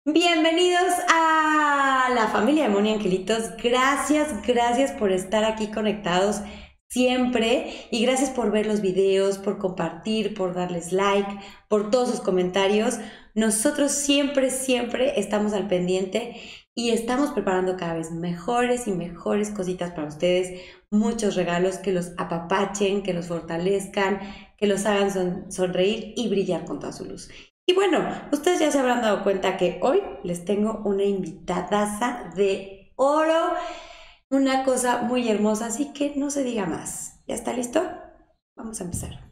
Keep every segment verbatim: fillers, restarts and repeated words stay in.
Bienvenidos a la familia de Moni Angelitos. Gracias, gracias por estar aquí conectados siempre y gracias por ver los videos, por compartir, por darles like, por todos sus comentarios. Nosotros siempre, siempre estamos al pendiente y estamos preparando cada vez mejores y mejores cositas para ustedes. Muchos regalos que los apapachen, que los fortalezcan, que los hagan son- sonreír y brillar con toda su luz. Y bueno, ustedes ya se habrán dado cuenta que hoy les tengo una invitadaza de oro, una cosa muy hermosa, así que no se diga más. ¿Ya está listo? Vamos a empezar.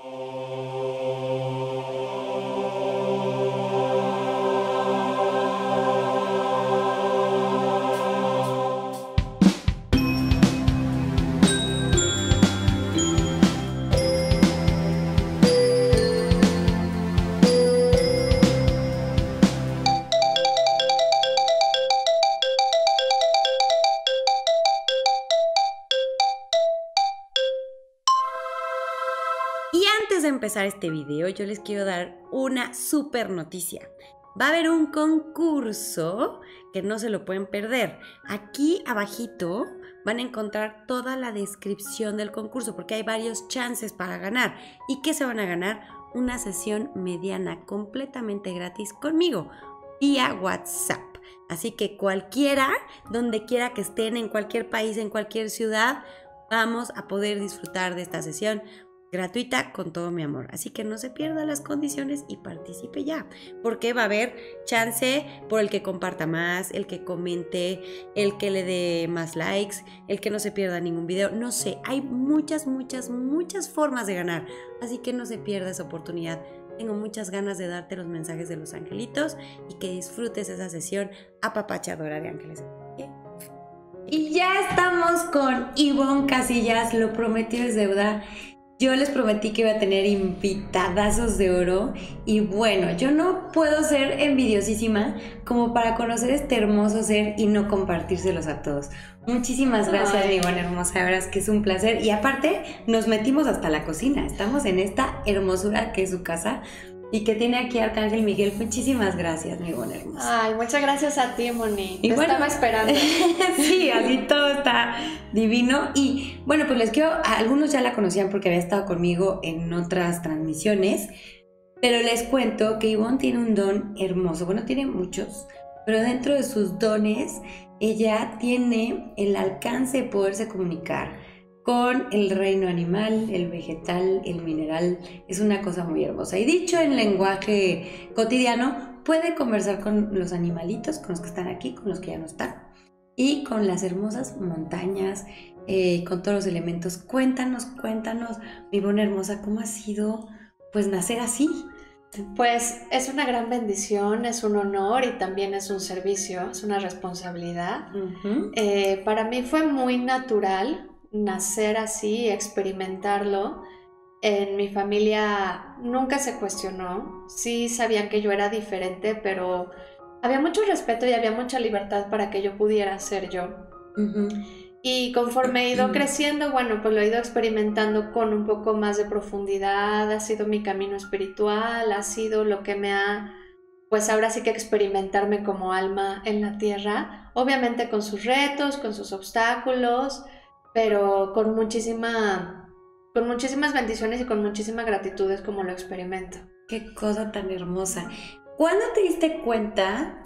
Y antes de empezar este video, yo les quiero dar una super noticia. Va a haber un concurso que no se lo pueden perder. Aquí abajito van a encontrar toda la descripción del concurso porque hay varios chances para ganar. ¿Y qué se van a ganar? Una sesión mediana completamente gratis conmigo vía WhatsApp. Así que cualquiera, donde quiera que estén, en cualquier país, en cualquier ciudad, vamos a poder disfrutar de esta sesión gratuita con todo mi amor. Así que no se pierda las condiciones y participe ya, porque va a haber chance por el que comparta más, el que comente, el que le dé más likes, el que no se pierda ningún video. No sé, hay muchas, muchas, muchas formas de ganar. Así que no se pierda esa oportunidad. Tengo muchas ganas de darte los mensajes de los angelitos y que disfrutes esa sesión apapachadora de ángeles. Y ya estamos con Ivonne Casillas, lo prometido es deuda. Yo les prometí que iba a tener invitadazos de oro y bueno, yo no puedo ser envidiosísima como para conocer este hermoso ser y no compartírselos a todos. Muchísimas gracias, mi buena hermosa, la verdad es que es un placer y aparte nos metimos hasta la cocina, estamos en esta hermosura que es su casa y que tiene aquí Arcángel Miguel. Muchísimas gracias, mi buena hermosa. Ay, muchas gracias a ti, Moni. Y Te bueno, estaba esperando. sí, así todo está divino. Y bueno, pues les quiero, algunos ya la conocían porque había estado conmigo en otras transmisiones, pero les cuento que Ivonne tiene un don hermoso. Bueno, tiene muchos, pero dentro de sus dones, ella tiene el alcance de poderse comunicar con el reino animal, el vegetal, el mineral. Es una cosa muy hermosa. Y dicho en lenguaje cotidiano, puede conversar con los animalitos, con los que están aquí, con los que ya no están, y con las hermosas montañas, eh, con todos los elementos. Cuéntanos, cuéntanos, mi buena hermosa, ¿cómo ha sido pues nacer así? Pues es una gran bendición, es un honor y también es un servicio, es una responsabilidad. Uh-huh. Eh, para mí fue muy natural nacer así, experimentarlo. En mi familia nunca se cuestionó, sí sabían que yo era diferente, pero había mucho respeto y había mucha libertad para que yo pudiera ser yo. Uh-huh. Y conforme he ido creciendo, bueno, pues lo he ido experimentando con un poco más de profundidad, ha sido mi camino espiritual, ha sido lo que me ha, pues ahora sí que experimentarme como alma en la tierra, obviamente con sus retos, con sus obstáculos, pero con muchísima, con muchísimas bendiciones y con muchísima gratitud es como lo experimento. Qué cosa tan hermosa. ¿Cuándo te diste cuenta?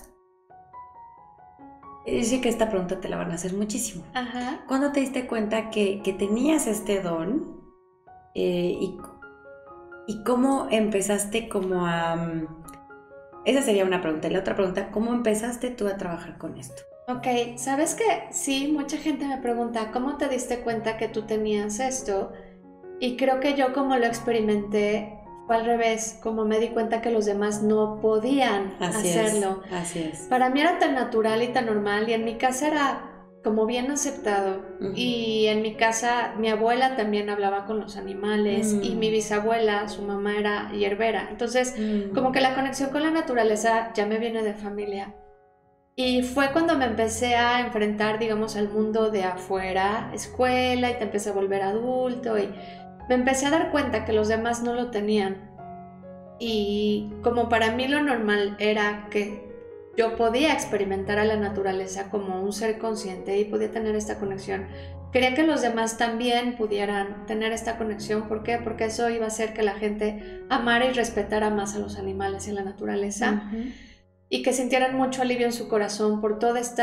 Dice que esta pregunta te la van a hacer muchísimo. Ajá. ¿Cuándo te diste cuenta que, que tenías este don? Eh, y, ¿Y cómo empezaste como a...? Um, esa sería una pregunta. Y la otra pregunta, ¿cómo empezaste tú a trabajar con esto? Ok, ¿sabes qué? Sí, mucha gente me pregunta, ¿cómo te diste cuenta que tú tenías esto? Y creo que yo como lo experimenté fue al revés, como me di cuenta que los demás no podían así hacerlo. Es, así es. Para mí era tan natural y tan normal y en mi casa era como bien aceptado. Uh-huh. Y en mi casa mi abuela también hablaba con los animales uh-huh. y mi bisabuela, su mamá era hierbera. Entonces uh-huh. como que la conexión con la naturaleza ya me viene de familia. Y fue cuando me empecé a enfrentar, digamos, al mundo de afuera, escuela, y te empecé a volver adulto y me empecé a dar cuenta que los demás no lo tenían. Y como para mí lo normal era que yo podía experimentar a la naturaleza como un ser consciente y podía tener esta conexión, quería que los demás también pudieran tener esta conexión. ¿Por qué? Porque eso iba a hacer que la gente amara y respetara más a los animales y a la naturaleza, uh-huh. y que sintieran mucho alivio en su corazón por todo este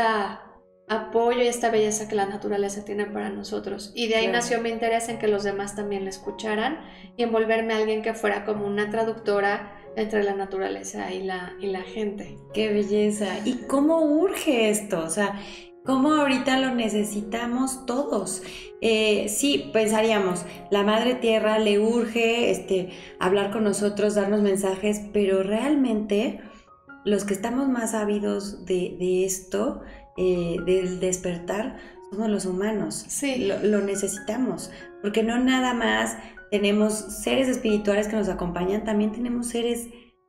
apoyo y esta belleza que la naturaleza tiene para nosotros. Y de ahí claro. nació mi interés en que los demás también la escucharan y en volverme a alguien que fuera como una traductora entre la naturaleza y la, y la gente. ¡Qué belleza! ¿Y cómo urge esto? O sea, ¿cómo ahorita lo necesitamos todos? Eh, sí, pensaríamos, la Madre Tierra le urge este, hablar con nosotros, darnos mensajes, pero realmente los que estamos más ávidos de, de esto, eh, del despertar, somos los humanos. Sí. Lo, lo necesitamos, porque no nada más tenemos seres espirituales que nos acompañan, también tenemos seres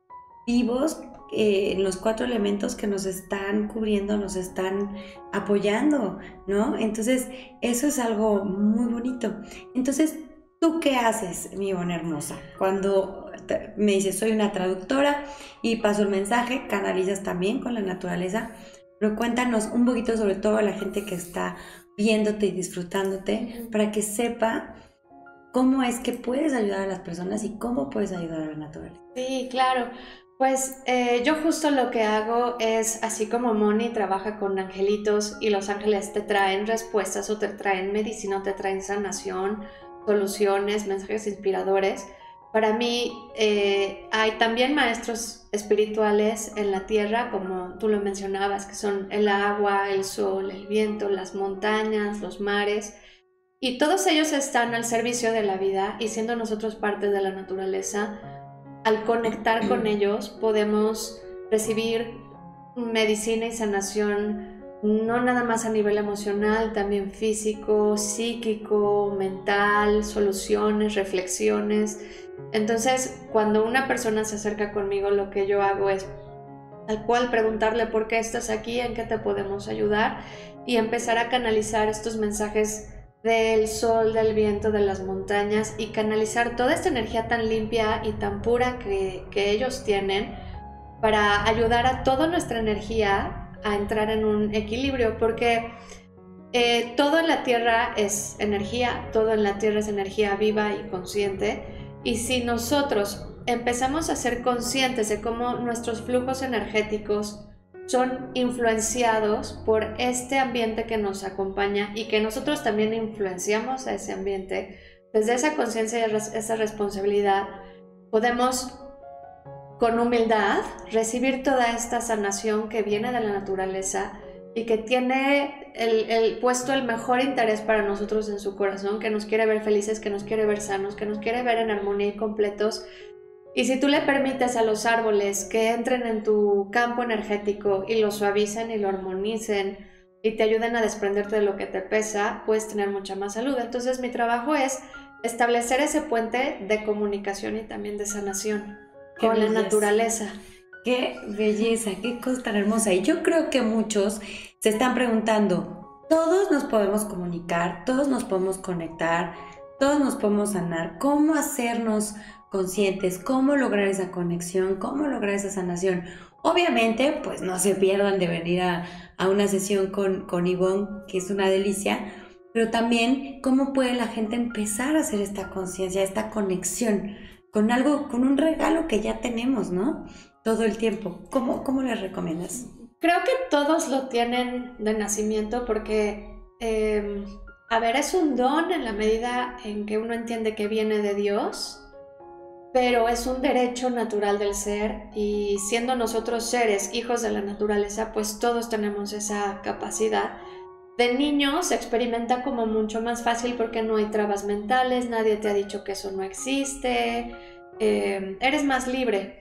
vivos eh, en los cuatro elementos que nos están cubriendo, nos están apoyando, ¿no? Entonces, eso es algo muy bonito. Entonces, ¿tú qué haces, mi Ivonne hermosa? Cuando me dices, soy una traductora y paso el mensaje, canalizas también con la naturaleza, pero cuéntanos un poquito sobre todo a la gente que está viéndote y disfrutándote, uh-huh. para que sepa cómo es que puedes ayudar a las personas y cómo puedes ayudar a la naturaleza. Sí, claro. Pues eh, yo justo lo que hago es, así como Moni trabaja con angelitos y los ángeles te traen respuestas o te traen medicina o te traen sanación, soluciones, mensajes inspiradores. Para mí eh, hay también maestros espirituales en la tierra, como tú lo mencionabas, que son el agua, el sol, el viento, las montañas, los mares. Y todos ellos están al servicio de la vida y siendo nosotros parte de la naturaleza, al conectar con ellos podemos recibir medicina y sanación, no nada más a nivel emocional, también físico, psíquico, mental, soluciones, reflexiones. Entonces, cuando una persona se acerca conmigo, lo que yo hago es tal cual preguntarle por qué estás aquí, en qué te podemos ayudar y empezar a canalizar estos mensajes del sol, del viento, de las montañas y canalizar toda esta energía tan limpia y tan pura que, que ellos tienen para ayudar a toda nuestra energía a entrar en un equilibrio, porque eh, todo en la tierra es energía, todo en la tierra es energía viva y consciente, y si nosotros empezamos a ser conscientes de cómo nuestros flujos energéticos son influenciados por este ambiente que nos acompaña y que nosotros también influenciamos a ese ambiente, desde esa conciencia y esa responsabilidad podemos con humildad recibir toda esta sanación que viene de la naturaleza y que tiene el, el puesto el mejor interés para nosotros en su corazón, que nos quiere ver felices, que nos quiere ver sanos, que nos quiere ver en armonía y completos. Y si tú le permites a los árboles que entren en tu campo energético y lo suavicen y lo armonicen y te ayuden a desprenderte de lo que te pesa, puedes tener mucha más salud. Entonces mi trabajo es establecer ese puente de comunicación y también de sanación con la naturaleza. Qué belleza, qué cosa tan hermosa. Y yo creo que muchos se están preguntando, todos nos podemos comunicar, todos nos podemos conectar, todos nos podemos sanar. ¿Cómo hacernos conscientes? ¿Cómo lograr esa conexión? ¿Cómo lograr esa sanación? Obviamente, pues no se pierdan de venir a, a una sesión con, con Ivonne, que es una delicia, pero también cómo puede la gente empezar a hacer esta conciencia, esta conexión con algo, con un regalo que ya tenemos, ¿no? Todo el tiempo. ¿Cómo, cómo les recomiendas? Creo que todos lo tienen de nacimiento porque, eh, a ver, es un don en la medida en que uno entiende que viene de Dios, pero es un derecho natural del ser y siendo nosotros seres, hijos de la naturaleza, pues todos tenemos esa capacidad. De niño se experimenta como mucho más fácil porque no hay trabas mentales, nadie te ha dicho que eso no existe, eh, eres más libre.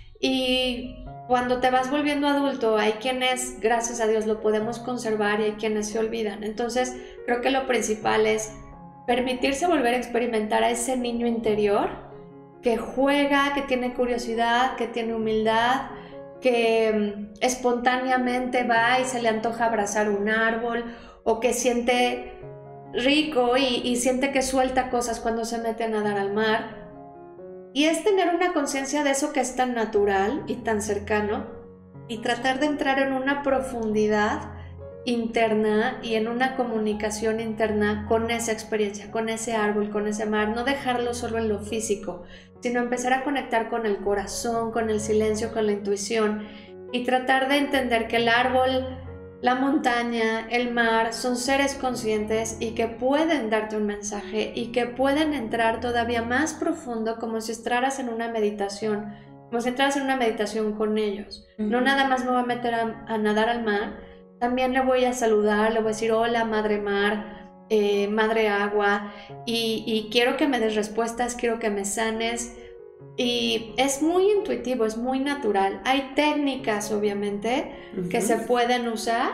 Y cuando te vas volviendo adulto hay quienes, gracias a Dios, lo podemos conservar y hay quienes se olvidan. Entonces creo que lo principal es permitirse volver a experimentar a ese niño interior que juega, que tiene curiosidad, que tiene humildad, que espontáneamente va y se le antoja abrazar un árbol o que siente rico y, y siente que suelta cosas cuando se mete a nadar al mar. Y es tener una conciencia de eso que es tan natural y tan cercano y tratar de entrar en una profundidad interna y en una comunicación interna con esa experiencia, con ese árbol, con ese mar, no dejarlo solo en lo físico, sino empezar a conectar con el corazón, con el silencio, con la intuición y tratar de entender que el árbol, la montaña, el mar son seres conscientes y que pueden darte un mensaje y que pueden entrar todavía más profundo, como si entraras en una meditación, como si entraras en una meditación con ellos. Uh-huh. No nada más me voy a meter a, a nadar al mar, también le voy a saludar, le voy a decir hola madre mar, eh, madre agua, y, y quiero que me des respuestas, quiero que me sanes. Y es muy intuitivo, es muy natural. Hay técnicas, obviamente, uh-huh. que se pueden usar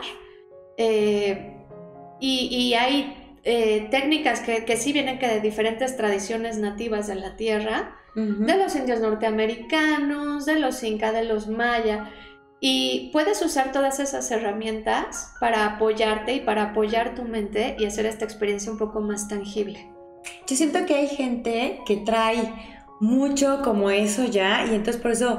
eh, y, y hay eh, técnicas que, que sí vienen que de diferentes tradiciones nativas de la tierra, uh-huh. de los indios norteamericanos, de los incas, de los mayas, y puedes usar todas esas herramientas para apoyarte y para apoyar tu mente y hacer esta experiencia un poco más tangible. Yo siento que hay gente que trae mucho como eso ya, y entonces por eso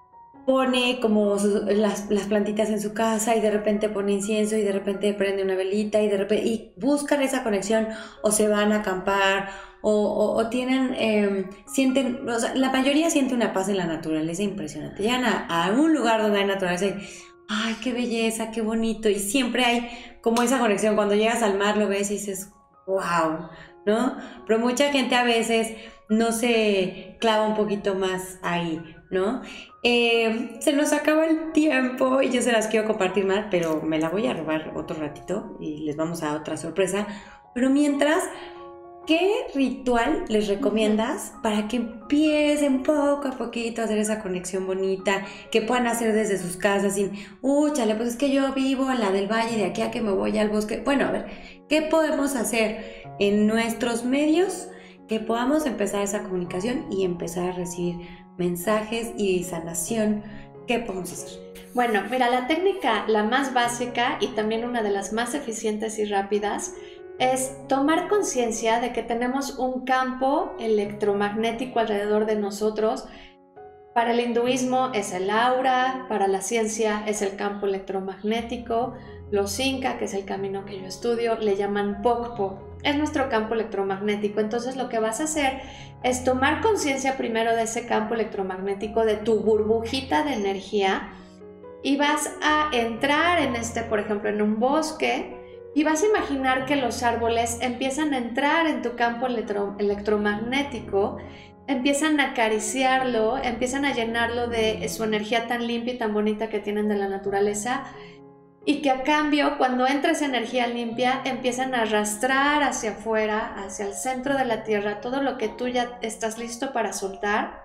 pone como sus, las, las plantitas en su casa y de repente pone incienso y de repente prende una velita y de repente y buscan esa conexión o se van a acampar o, o, o tienen, eh, sienten, o sea, la mayoría siente una paz en la naturaleza impresionante. Llegan a, a un lugar donde hay naturaleza y ¡ay, qué belleza, qué bonito! Y siempre hay como esa conexión. Cuando llegas al mar lo ves y dices ¡wow! ¿No? Pero mucha gente a veces no se clava un poquito más ahí, ¿no? Eh, se nos acaba el tiempo y yo se las quiero compartir más, pero me la voy a robar otro ratito y les vamos a dar otra sorpresa. Pero mientras, ¿qué ritual les recomiendas para que empiecen poco a poquito a hacer esa conexión bonita, que puedan hacer desde sus casas sin, uh, chale, pues es que yo vivo en la del valle, de aquí a que me voy al bosque? Bueno, a ver, ¿qué podemos hacer en nuestros medios que podamos empezar esa comunicación y empezar a recibir mensajes y sanación? ¿Qué podemos hacer? Bueno, mira, la técnica, la más básica y también una de las más eficientes y rápidas, es tomar conciencia de que tenemos un campo electromagnético alrededor de nosotros. Para el hinduismo es el aura, para la ciencia es el campo electromagnético. Los Inca, que es el camino que yo estudio, le llaman Pokpo. Es nuestro campo electromagnético. Entonces lo que vas a hacer es tomar conciencia primero de ese campo electromagnético, de tu burbujita de energía, y vas a entrar en este, por ejemplo, en un bosque, y vas a imaginar que los árboles empiezan a entrar en tu campo electro, electromagnético, empiezan a acariciarlo, empiezan a llenarlo de su energía tan limpia y tan bonita que tienen de la naturaleza, y que a cambio, cuando entra esa energía limpia, empiezan a arrastrar hacia afuera, hacia el centro de la tierra, todo lo que tú ya estás listo para soltar,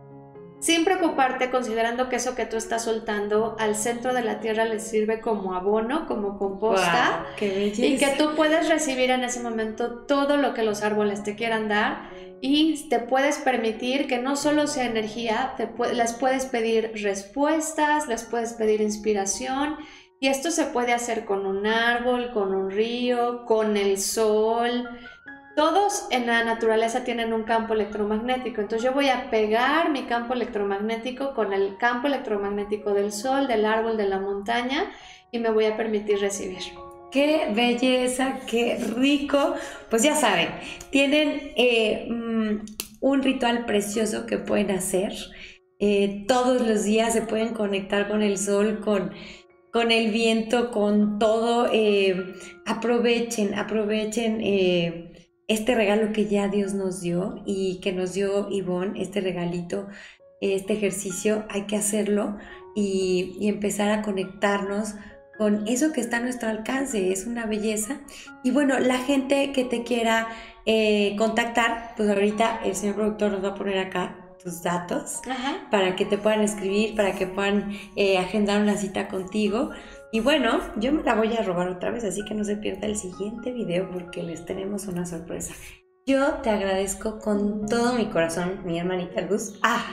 sin preocuparte, considerando que eso que tú estás soltando al centro de la tierra le sirve como abono, como composta, wow, qué belleza. Y que tú puedes recibir en ese momento todo lo que los árboles te quieran dar, y te puedes permitir que no solo sea energía, te pu- les puedes pedir respuestas, les puedes pedir inspiración. Y esto se puede hacer con un árbol, con un río, con el sol. Todos en la naturaleza tienen un campo electromagnético. Entonces yo voy a pegar mi campo electromagnético con el campo electromagnético del sol, del árbol, de la montaña, y me voy a permitir recibir. ¡Qué belleza! ¡Qué rico! Pues ya saben, tienen eh, un ritual precioso que pueden hacer. Eh, todos los días se pueden conectar con el sol, con... con el viento, con todo. Eh, aprovechen, aprovechen eh, este regalo que ya Dios nos dio y que nos dio Ivonne, este regalito, este ejercicio, hay que hacerlo y, y empezar a conectarnos con eso que está a nuestro alcance. Es una belleza. Y bueno, la gente que te quiera eh, contactar, pues ahorita el señor productor nos va a poner acá tus datos. Ajá. Para que te puedan escribir, para que puedan eh, agendar una cita contigo. Y bueno, yo me la voy a robar otra vez, así que no se pierda el siguiente video porque les tenemos una sorpresa. Yo te agradezco con todo mi corazón, mi hermanita Luz. ¡Ah!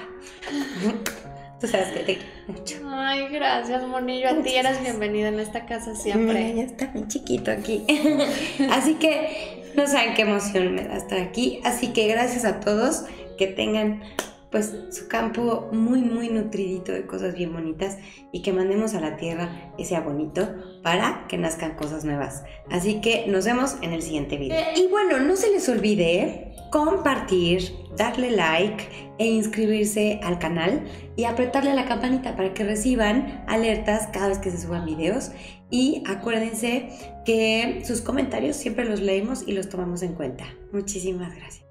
Tú sabes que te quiero mucho. Ay, gracias, monillo. A ti eres bienvenida en esta casa siempre. Mira, ya está bien chiquito aquí. Así que no saben qué emoción me da estar aquí. Así que gracias a todos. Que tengan pues su campo muy muy nutridito de cosas bien bonitas y que mandemos a la tierra que sea bonito para que nazcan cosas nuevas. Así que nos vemos en el siguiente video. Y bueno, no se les olvide compartir, darle like e inscribirse al canal y apretarle a la campanita para que reciban alertas cada vez que se suban videos. Y acuérdense que sus comentarios siempre los leemos y los tomamos en cuenta. Muchísimas gracias.